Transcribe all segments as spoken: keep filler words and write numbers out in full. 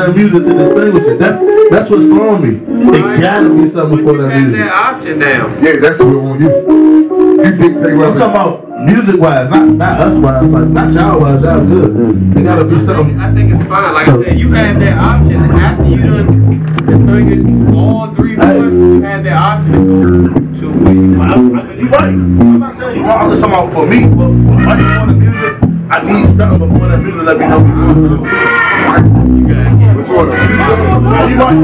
that music to distinguish it. That, that's what's throwing me. It gotta be something before that music. that option now. Yeah, that's what on you. You dictate what I'm talking about music wise, not not us wise, like not y'all wise, y'all good. It gotta be something. I think it's fine. Like I said, you had that option after you done distinguished all three voices. You had that option to go to where you I, I, you right. I'm not saying you wrong. I'm just talking about for me. But when I just want the music, I need something before that music let me know. Which one? You right.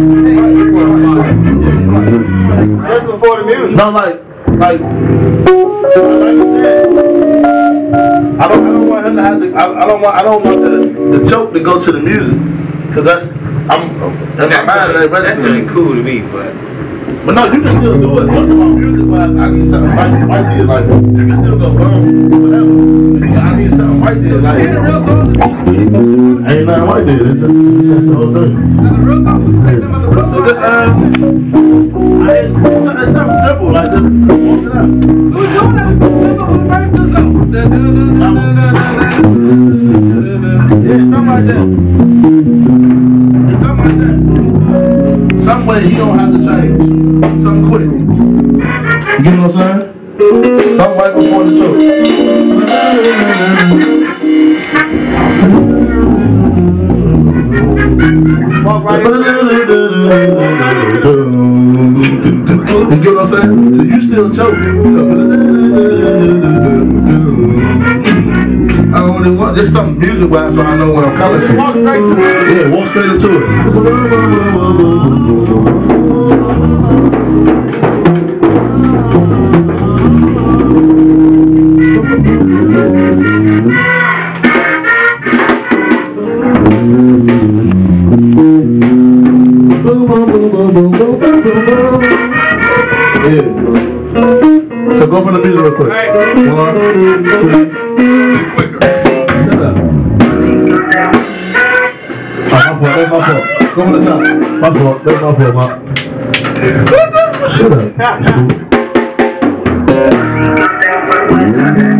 Just before the music. No, like, like, like you said, I don't, I don't want him to have to. I, I don't want, I don't want the, the joke to go to the music, cause that's, I'm, in my mind, that That's really cool to me, but. But no, you can still do it. Talking about music wise, I need something right, right there. Like, you can still go boom, whatever. I need something right there. Like, ain't nothing right there. It's just, it's the whole thing. So this, um, I ain't, it's something simple. Like, just walk it out. Who's doing that? Yeah, something like that. It's something like that. Some way he don't have to change. Something quick. You know what I'm saying? Something right before the show. Walk right in. You get what I'm saying? You still choking. I don't really want just something music wise so I know what I'm coming to. Walk straight to it. Yeah, walk straight into Yeah. So go for the music real quick. One, two, quicker. Shut up. Oh, my fault, that's my fault. Go for the top. My fault, that's my fault, Mark. Shut up.